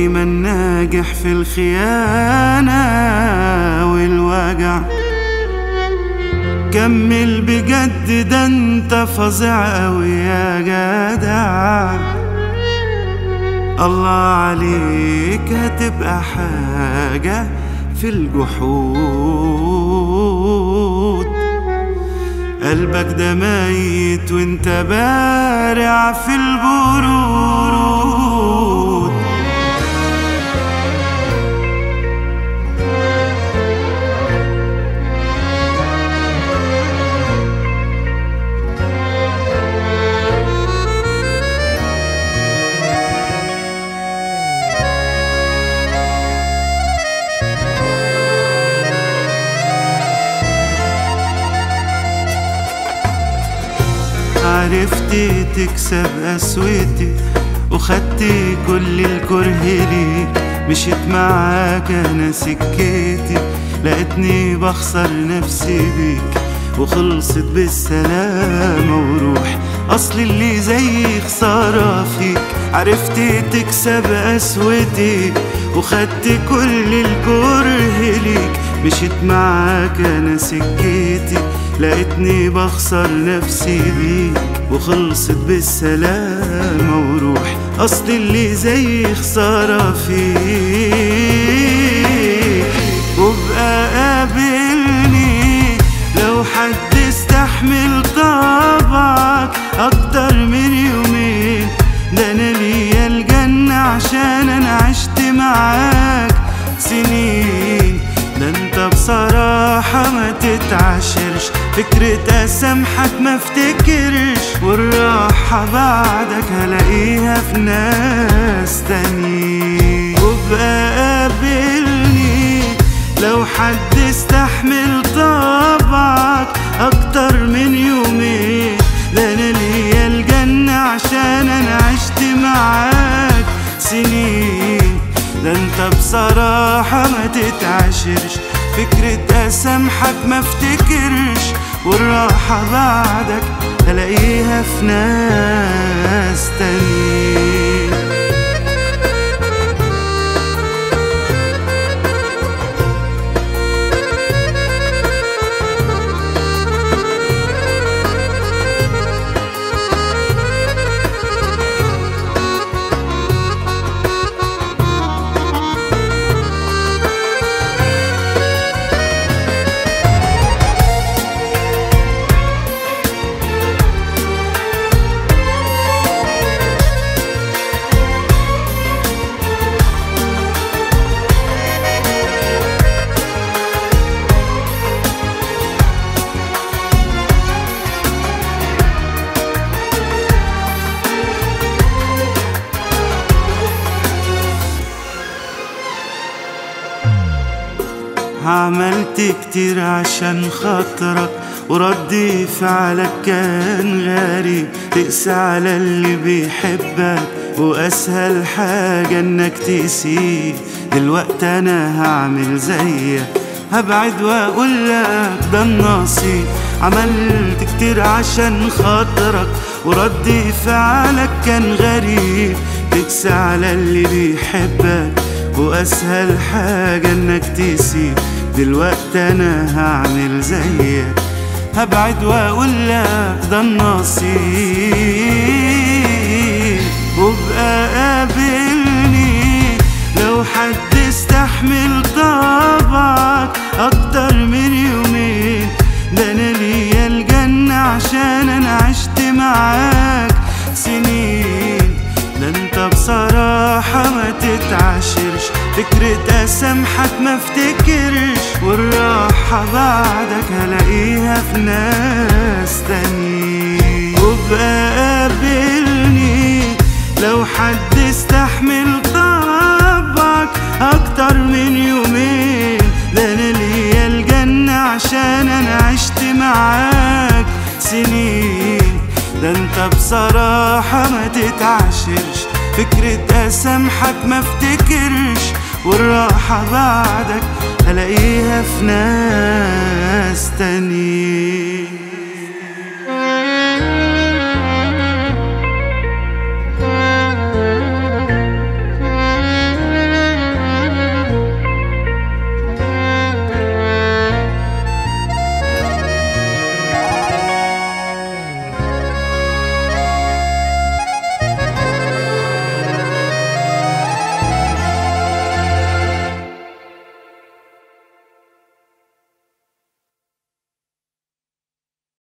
دايما ناجح في الخيانة والوجع. كمل بجد، ده انت فظيع اوي يا جدع. الله عليك هتبقى حاجة في الجحود. قلبك ده ميت وانت بارع في البرود. عرفتي تكسب قسوتي وخدتي كل الكره ليك. مشيت معاك انا سكتي، لقيتني بخسر نفسي بيك وخلصت بالسلامة وروح. اصل اللي زي خسارة فيك. عرفتي تكسب قسوتي وخدتي كل الكره ليك. مشيت معاك انا سكتي، لقيتني بخسر نفسي بيك وخلصت بالسلامة وروح. أصل اللي زي خسارة فيك. وابقى قابلني لو حد استحمل طبعك أكتر من يومين. ده أنا ليا الجنة عشان أنا عشت معاك سنين. ده انت بصراحة ما تتعاشرش، فكرة اسامحك ما افتكرش، والراحة بعدك هلاقيها في ناس تانيين. وابقى قابلني لو حد استحمل طبعك اكتر من يومين. ده انا ليا الجنة عشان انا عشت معاك سنين. ده انت بصراحة ما تتعاشرش، فكرة اسامحك ما افتكرش، والراحة بعدك هلاقيها في ناس تانيين. عملت كتير عشان خاطرك وردي فعلك كان غريب. تقسى على اللي بيحبك واسهل حاجة انك تسيب. دلوقتي انا هعمل زيك، هبعد واقولك ده النصيب. عملت كتير عشان خاطرك وردي فعلك كان غريب. تقسى على اللي بيحبك واسهل حاجة انك تسيب. دلوقتي انا هعمل زيك، هبعد واقولك ده النصيب. وابقى قابلني لو حد استحمل طبعك اكتر من يومين. ده انا ليا الجنة عشان انا عشت معاك سنين. ده انت بصراحة ما تتعاشرش، فكرة اسامحك ما افتكرش، والراحة بعدك هلاقيها في ناس تانيين. وابقى قابلني لو حد استحمل طبعك اكتر من يومين. ده انا ليا الجنة عشان انا عشت معاك سنين. ده انت بصراحة ما تتعاشرش، فكرة اسامحك ما افتكرش، والراحة بعدك هلاقيها في ناس تانيين.